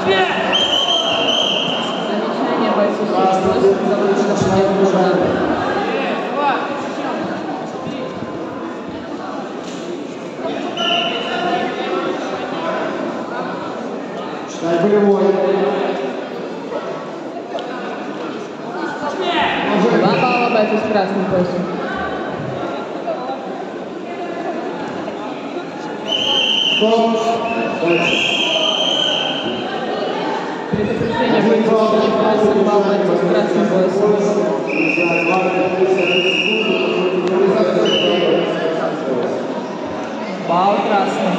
Замечание бойцов за выигрыш. Болевой. 2 балла бойцу с красным поясом. Предупреждение бойцу с синим поясом, балл бойцу с красным поясом. Балл красный.